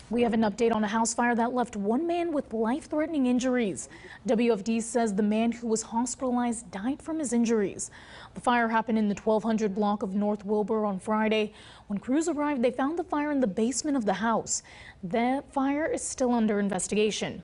We have an update on a house fire that left one man with life-threatening injuries. WFD says the man who was hospitalized died from his injuries. The fire happened in the 1200 block of North Wilbur on Friday. When crews arrived, they found the fire in the basement of the house. The fire is still under investigation.